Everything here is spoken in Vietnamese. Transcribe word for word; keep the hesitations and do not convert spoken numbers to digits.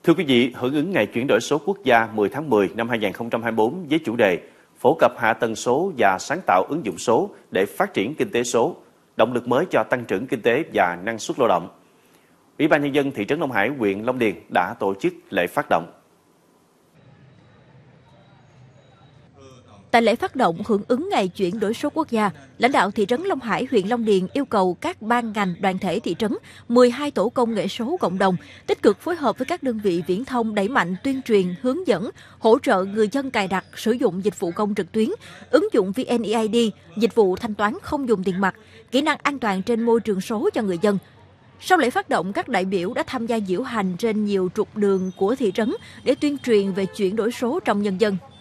Thưa quý vị, hưởng ứng Ngày chuyển đổi số quốc gia mười tháng mười năm hai nghìn không trăm hai mươi tư với chủ đề phổ cập hạ tầng số và sáng tạo ứng dụng số để phát triển kinh tế số, động lực mới cho tăng trưởng kinh tế và năng suất lao động. Ủy ban Nhân dân thị trấn Long Hải, huyện Long Điền đã tổ chức lễ phát động. Tại lễ phát động hưởng ứng Ngày chuyển đổi số quốc gia, lãnh đạo thị trấn Long Hải, huyện Long Điền yêu cầu các ban ngành, đoàn thể thị trấn, mười hai tổ công nghệ số cộng đồng tích cực phối hợp với các đơn vị viễn thông đẩy mạnh tuyên truyền, hướng dẫn, hỗ trợ người dân cài đặt, sử dụng dịch vụ công trực tuyến, ứng dụng vê en e i đê, dịch vụ thanh toán không dùng tiền mặt, kỹ năng an toàn trên môi trường số cho người dân. Sau lễ phát động, các đại biểu đã tham gia diễu hành trên nhiều trục đường của thị trấn để tuyên truyền về chuyển đổi số trong nhân dân.